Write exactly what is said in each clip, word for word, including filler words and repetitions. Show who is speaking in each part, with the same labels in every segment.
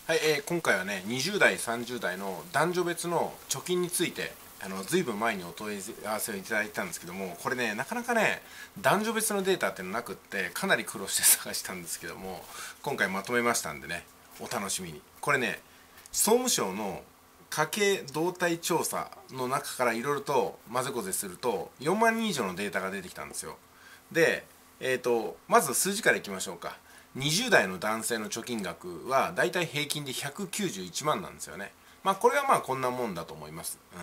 Speaker 1: はい、えー今回はねにじゅう代さんじゅう代の男女別の貯金についてあのずいぶん前にお問い合わせをいただいたんですけども、これねなかなかね男女別のデータってのなくってかなり苦労して探したんですけども、今回まとめましたんでね、お楽しみに。これね総務省の家計動態調査の中からいろいろと混ぜこぜするとよんまんにん以上のデータが出てきたんですよ。で、えー、とまず数字からいきましょうか。にじゅう代の男性の貯金額はだいたい平均でひゃくきゅうじゅういちまんなんですよね。まあこれはまあこんなもんだと思います。うん、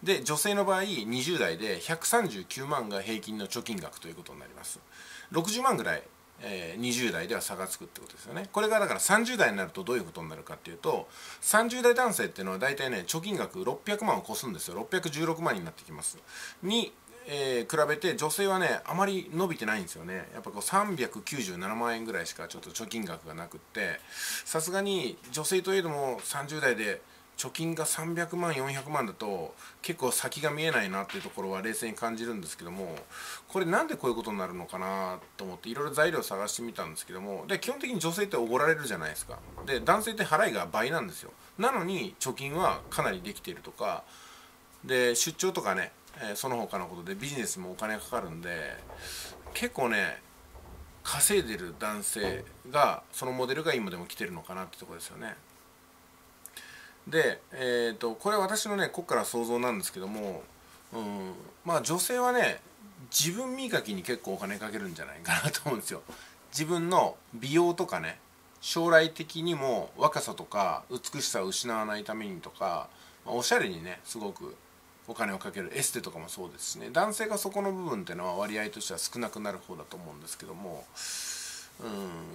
Speaker 1: で女性の場合にじゅう代でひゃくさんじゅうきゅうまんが平均の貯金額ということになります。ろくじゅうまんぐらい、えー、にじゅう代では差がつくってことですよね。これがだからさんじゅう代になるとどういうことになるかっていうと、さんじゅう代男性っていうのは大体ね貯金額ろっぴゃくまんを超すんですよ。ろっぴゃくじゅうろくまんになってきますに、えー比べて女性はねあまり伸びてないんですよね。やっぱこうさんびゃくきゅうじゅうななまん円ぐらいしかちょっと貯金額がなくって、さすがに女性といえどもさんじゅう代で貯金がさんびゃくまんよんひゃくまんだと結構先が見えないなっていうところは冷静に感じるんですけども、これなんでこういうことになるのかなと思っていろいろ材料を探してみたんですけども、で基本的に女性っておごられるじゃないですか。で男性って払いが倍なんですよ。なのに貯金はかなりできているとかで、出張とかね、えーその他のことでビジネスもお金がかかるんで、結構ね稼いでる男性がそのモデルが今でも来てるのかなってところですよね。で、えー、とこれは私のねここから想像なんですけども、うん、まあ女性はね自分磨きに結構お金かけるんじゃないかなと思うんですよ。自分の美容とかね、将来的にも若さとか美しさを失わないためにとか、まあおしゃれにねすごくお金をかける、エステとかもそうですしね、男性がそこの部分っていうのは割合としては少なくなる方だと思うんですけども、うん、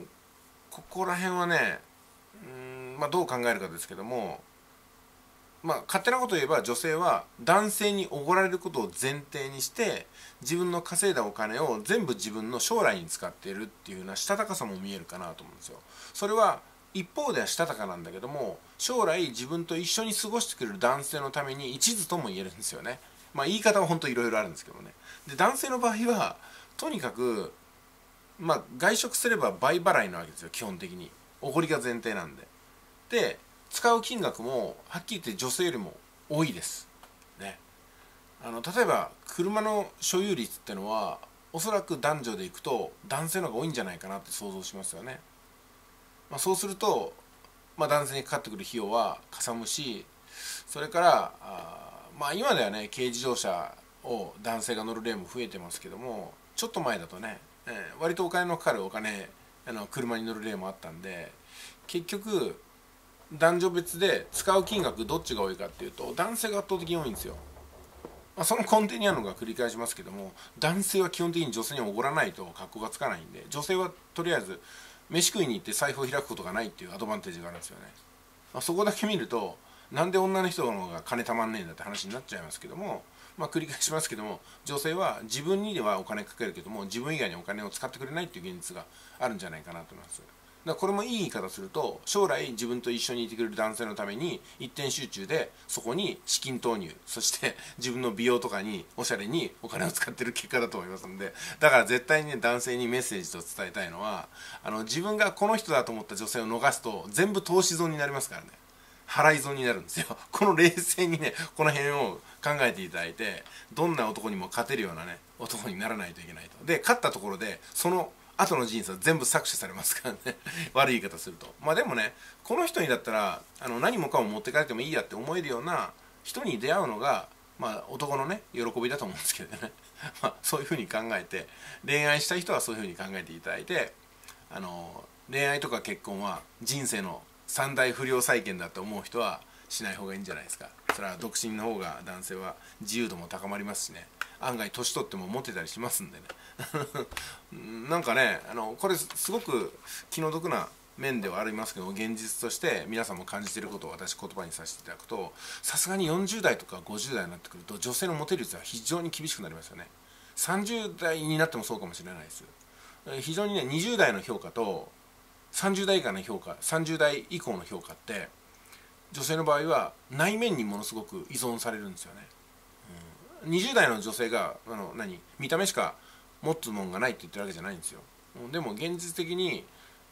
Speaker 1: ここら辺はね、うんまあ、どう考えるかですけども、まあ、勝手なことを言えば女性は男性におごられることを前提にして自分の稼いだお金を全部自分の将来に使っているっていうようなしたたかさも見えるかなと思うんですよ。それは一方ではしたたかなんだけども、将来自分と一緒に過ごしてくれる男性のために一途とも言えるんですよね。まあ言い方は本当いろいろあるんですけどもね。で男性の場合はとにかくまあ外食すれば倍払いなわけですよ、基本的に。おごりが前提なんで。で使う金額もはっきり言って女性よりも多いですね。あの例えば車の所有率ってのはおそらく男女でいくと男性の方が多いんじゃないかなって想像しますよね。まあ、そうすると、まあ、男性にかかってくる費用はかさむし、それからあまあ今ではね軽自動車を男性が乗る例も増えてますけども、ちょっと前だとね、えー割とお金のかかるお金あの車に乗る例もあったんで、結局男女別で使う金額どっちが多いかっていうと男性が圧倒的に多いんですよ。まあ、その根底にあるのが繰り返しますけども、男性は基本的に女性におごらないと格好がつかないんで、女性はとりあえず飯食いに行って財布を開くことがないっていうアドバンテージがあるんですよね。まあ、そこだけ見るとなんで女の人の方が金たまんねえんだって話になっちゃいますけども、まあ、繰り返しますけども、女性は自分にではお金かけるけども自分以外にお金を使ってくれないっていう現実があるんじゃないかなと思います。だからこれもいい言い方すると、将来自分と一緒にいてくれる男性のために一点集中でそこに資金投入、そして自分の美容とかにおしゃれにお金を使ってる結果だと思いますので、だから絶対にね男性にメッセージと伝えたいのは、あの自分がこの人だと思った女性を逃すと全部投資損になりますからね。払い損になるんですよ。この冷静にねこの辺を考えていただいて、どんな男にも勝てるようなね男にならないといけないと。で勝ったところでその後の人生は全部搾取されますからね悪い言い方すると。まあでもね、この人にだったらあの何もかも持って帰ってもいいやって思えるような人に出会うのが、まあ男のね喜びだと思うんですけどねまあそういうふうに考えて、恋愛したい人はそういうふうに考えていただいて、あの恋愛とか結婚は人生の三大不良債権だと思う人はしない方がいいんじゃないですか。それは独身の方が男性は自由度も高まりますしね、案外年取ってもモテたりしますんでねなんかね、あのこれすごく気の毒な面ではありますけど、現実として皆さんも感じていることを私言葉にさせていただくと、さすがによんじゅう代とかごじゅう代になってくると女性のモテ率は非常に厳しくなりますよね。さんじゅう代になってもそうかもしれないです。非常にねにじゅう代の評価とさんじゅう代以下の評価、さんじゅう代以降の評価って女性の場合は内面にものすごく依存されるんですよね。うん、にじゅう代の女性があの何見た目しか持つもんがないって言ってるわけじゃないんですよ。でも現実的に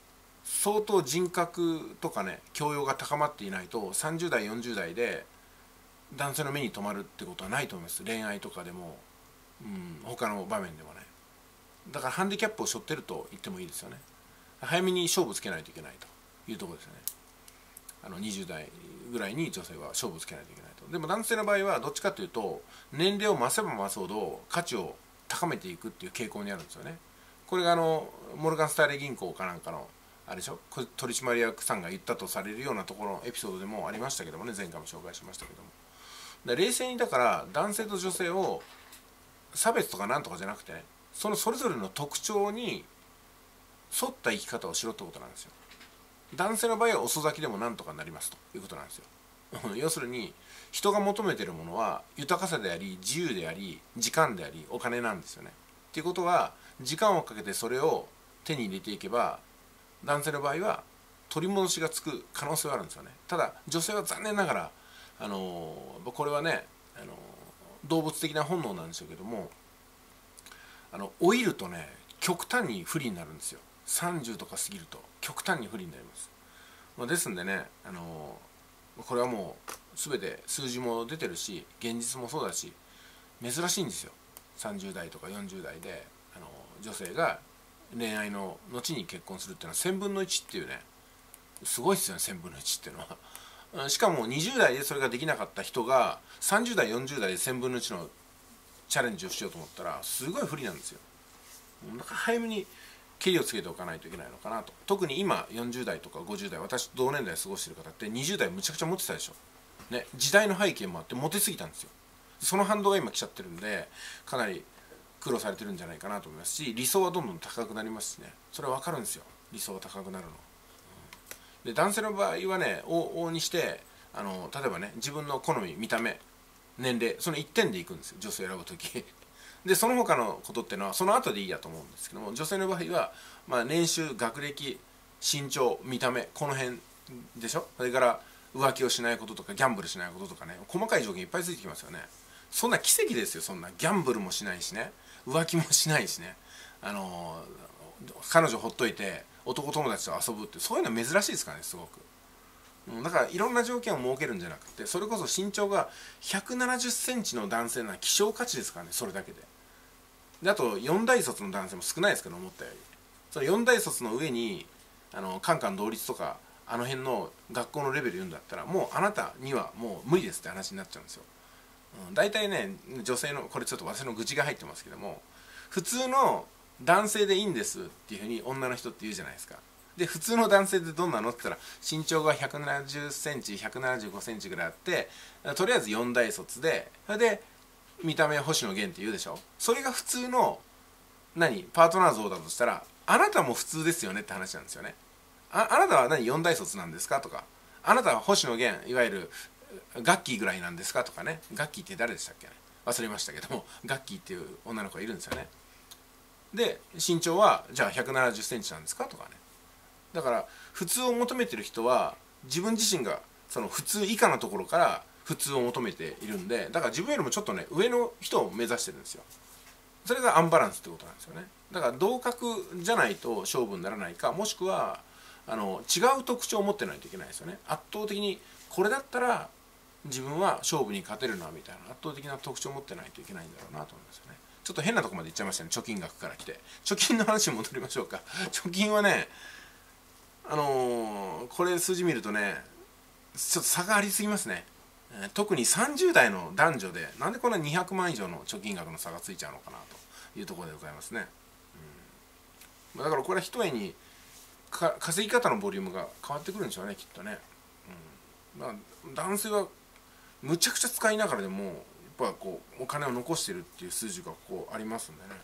Speaker 1: 相当人格とかね教養が高まっていないとさんじゅう代よんじゅう代で男性の目に留まるってことはないと思います。恋愛とかでも、うん、他の場面でもね。だからハンディキャップを背負ってると言ってもいいですよね。早めに勝負つけないといけないというところですよね。あのにじゅう代ぐらいに女性は勝負つけないといけないと。でも男性の場合はどっちかというと年齢を増せば増すほど価値を高めていくっていう傾向にあるんですよね。これがあのモルガン・スターレー銀行かなんかのあれでしょ、取締役さんが言ったとされるようなところのエピソードでもありましたけどもね、前回も紹介しましたけども。だ冷静にだから男性と女性を差別とかなんとかじゃなくてね、そのそれぞれの特徴に沿った生き方をしろってことなんですよ。男性の場合は遅咲きでもなんとかなりますということなんですよ。要するに人が求めているものは豊かさであり自由であり時間でありお金なんですよね。っていうことは時間をかけてそれを手に入れていけば男性の場合は取り戻しがつく可能性はあるんですよね。ただ女性は残念ながらあのこれはねあの動物的な本能なんでしょうけども、あの老いるとね極端に不利になるんですよ。さんじゅうとか過ぎると極端に不利になります。まあ、ですんでねあのこれはもう全て数字も出てるし現実もそうだし珍しいんですよ。さんじゅう代とかよんじゅう代であの女性が恋愛の後に結婚するっていうのはせんぶんのいちっていうね、すごいですよねせんぶんのいちっていうのは。しかもにじゅう代でそれができなかった人がさんじゅう代よんじゅう代でせんぶんのいちのチャレンジをしようと思ったらすごい不利なんですよ。だから早めにけりをつけておかないといけないのかなと。特に今よんじゅう代とかごじゅう代、私同年代過ごしてる方ってにじゅう代むちゃくちゃモテたでしょ、ね、時代の背景もあってモテすぎたんですよ。その反動が今来ちゃってるんでかなり苦労されてるんじゃないかなと思いますし、理想はどんどん高くなりますしね、それは分かるんですよ、理想が高くなるの。で男性の場合はね往々にしてあの例えばね自分の好み見た目年齢そのいってんでいくんですよ女性を選ぶ時でその他のことっていうのはその後でいいやと思うんですけども、女性の場合は、まあ、年収学歴身長見た目この辺でしょ。それから浮気をしないこととかギャンブルしないこととかね、細かい条件いっぱいついてきますよね。そんな奇跡ですよ。そんなギャンブルもしないしね浮気もしないしね、あの彼女ほっといて男友達と遊ぶってそういうの珍しいですからねすごく。だからいろんな条件を設けるんじゃなくて、それこそ身長がひゃくななじゅっセンチの男性なら希少価値ですからね、それだけで。であとよん大卒の男性も少ないですけど思ったより、そのよん大卒の上にあのカンカン同率とかあの辺の学校のレベル言うんだったらもうあなたにはもう無理ですって話になっちゃうんですよ。うん、大体ね女性のこれちょっと私の愚痴が入ってますけども、普通の男性でいいんですっていうふうに女の人って言うじゃないですか。で普通の男性ってどんなのって言ったら身長がひゃくななじゅっセンチひゃくななじゅうごセンチぐらいあってとりあえずよん大卒で、それで見た目星野源って言うでしょ。それが普通の何パートナー像だとしたらあなたも普通ですよねって話なんですよね。あ, あなたは何よん大卒なんですかとか、あなたは星野源いわゆるガッキーぐらいなんですかとかね。ガッキーって誰でしたっけね、忘れましたけどもガッキーっていう女の子がいるんですよね。で身長はじゃあひゃくななじゅっセンチなんですかとかね。だから普通を求めてる人は自分自身がその普通以下のところから普通を求めているんで、だから自分よりもちょっとね上の人を目指してるんですよ。それがアンバランスってことなんですよね。だから同格じゃないと勝負にならないか、もしくはあの違う特徴を持ってないといけないですよね。圧倒的にこれだったら自分は勝負に勝てるなみたいな圧倒的な特徴を持ってないといけないんだろうなと思いますよね。ちょっと変なとこまで行っちゃいましたね、貯金額から来て。貯金の話に戻りましょうか。貯金はねあのー、これ数字見るとねちょっと差がありすぎますね。えー、特にさんじゅう代の男女でなんでこんなにひゃくまん以上の貯金額の差がついちゃうのかなというところでございますね。うん、だからこれは一重にか稼ぎ方のボリュームが変わってくるんでしょうねきっとね。うん、まあ、男性はむちゃくちゃ使いながらでもやっぱこうお金を残してるっていう数字がこうありますんでね。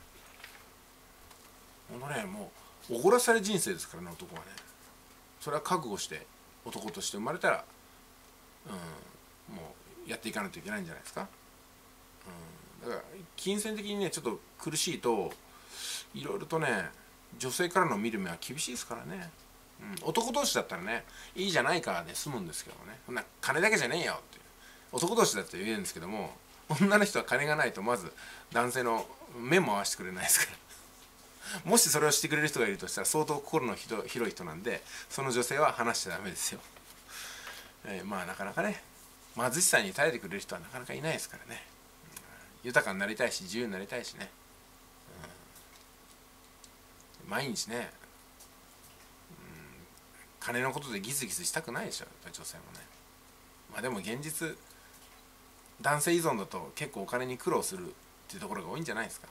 Speaker 1: ほんとねもうおごらされ人生ですからね男はね。それは覚悟して男として生まれたら、うん、もうやっていかないといけないんじゃないですか。うん、だから金銭的にねちょっと苦しいといろいろとね女性からの見る目は厳しいですからね。うん、男同士だったらねいいじゃないかで済むんですけどもね、そんな金だけじゃねえよって男同士だって言えるんですけども、女の人は金がないとまず男性の目も合わせてくれないですからもしそれをしてくれる人がいるとしたら相当心の広い人なんで、その女性は話しちゃダメですよ。えー、まあなかなかね、貧しさに耐えてくれる人はなかなかいないですからね。豊かになりたいし自由になりたいしね、うん、毎日ね、うん、金のことでギスギスしたくないでしょ、やっぱり女性もね。まあでも現実、男性依存だと結構お金に苦労するっていうところが多いんじゃないですか。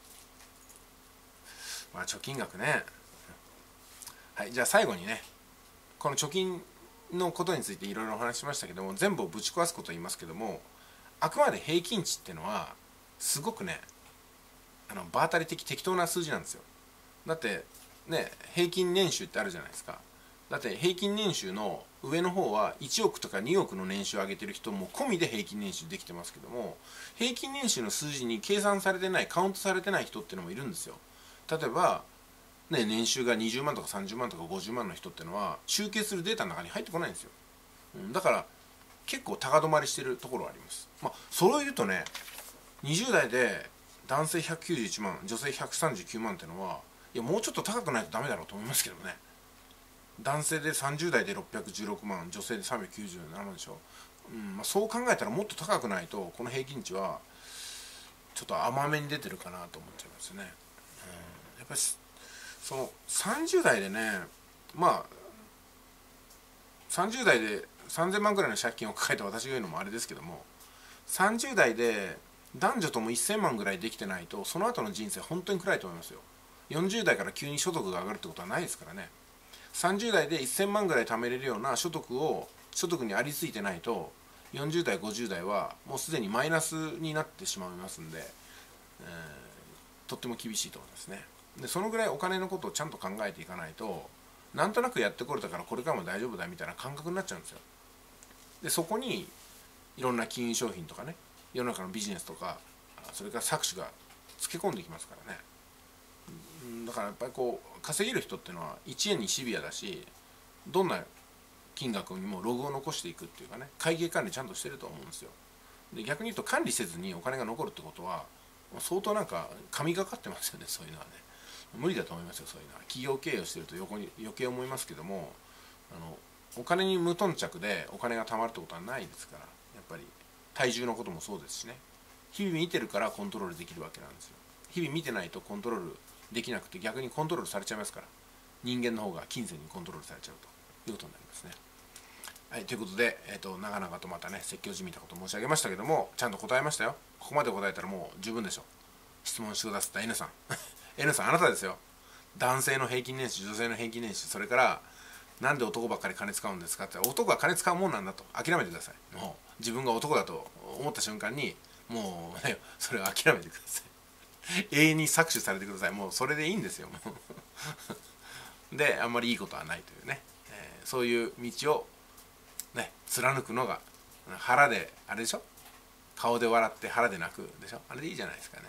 Speaker 1: まあ貯金額ね。はい、じゃあ最後にね、この貯金のことについていろいろお話ししましたけども、全部をぶち壊すことを言いますけども、あくまで平均値っていうのはすごくね、あの場当たり的適当な数字なんですよ。だってね、平均年収ってあるじゃないですか。だって平均年収の上の方はいちおくとかにおくの年収を上げてる人も込みで平均年収できてますけども、平均年収の数字に計算されてない、カウントされてない人っていうのもいるんですよ。例えばね、年収がにじゅうまんとかさんじゅうまんとかごじゅうまんの人っていうのは集計するデータの中に入ってこないんですよ。うん、だから結構高止まりしてるところはあります。まあそれを言うとね、にじゅう代で男性ひゃくきゅうじゅういちまん、女性ひゃくさんじゅうきゅうまんっていうのは、いやもうちょっと高くないとダメだろうと思いますけどね。男性でさんじゅう代でろっぴゃくじゅうろくまん、女性でさんびゃくきゅうじゅうななまんでしょ。うんまあ、そう考えたらもっと高くないとこの平均値はちょっと甘めに出てるかなと思っちゃいますね。うん、やっぱりそのさんじゅう代でね、まあさんじゅう代でさんぜんまんぐらいの借金を抱えた私が言うのもあれですけども、さんじゅう代で男女ともせんまんぐらいできてないとその後の人生本当に暗いと思いますよ。よんじゅう代から急に所得が上がるってことはないですからね。さんじゅう代でせんまんぐらい貯めれるような所得を所得にありついてないと、よんじゅう代ごじゅう代はもうすでにマイナスになってしまいますんで、えー、とっても厳しいと思いますね。でそのぐらいお金のことをちゃんと考えていかないと、なんとなくやってこれたからこれからも大丈夫だみたいな感覚になっちゃうんですよ。でそこにいろんな金融商品とかね、世の中のビジネスとか、それから搾取がつけ込んできますからね。だからやっぱりこう稼げる人っていうのはいちえんにシビアだし、どんな金額にもログを残していくっていうかね、会計管理ちゃんとしてると思うんですよ。で逆に言うと管理せずにお金が残るってことは相当なんか神がかってますよね。そういうのはね無理だと思いますよ。そういうのは企業経営をしてると横に余計思いますけども、あのお金に無頓着でお金が貯まるってことはないですから。やっぱり体重のこともそうですしね、日々見てるからコントロールできるわけなんですよ。日々見てないとコントロールできなくて、逆にコントロールされちゃいますから、人間の方が金銭にコントロールされちゃうということになりますね。はい、ということで、えーと、長々とまたね説教じみたこと申し上げましたけども、ちゃんと答えましたよ。ここまで答えたらもう十分でしょう。質問してくださった N さんN さんあなたですよ。男性の平均年収、女性の平均年収、それからなんで男ばっかり金使うんですかって、男は金使うもんなんだと諦めてください。もう自分が男だと思った瞬間にもう、ね、それを諦めてください。永遠に搾取されてください。もうそれでいいんですよ。であんまりいいことはないというね、えー、そういう道をね貫くのが腹であれでしょ、顔で笑って腹で泣くでしょ、あれでいいじゃないですかね。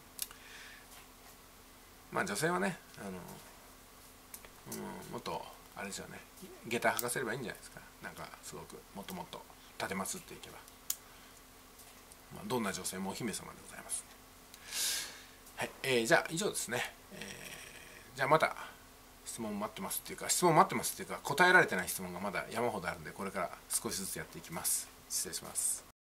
Speaker 1: まあ女性はね、あの、うん、もっとあれですよね、下駄履かせればいいんじゃないですか。なんかすごくもっともっと立てまつっていけば、まあ、どんな女性もお姫様でございます。はい、えー、じゃあ以上ですね。えー、じゃあまた質問待ってますっていうか質問待ってますっていうか答えられてない質問がまだ山ほどあるんで、これから少しずつやっていきます。失礼します。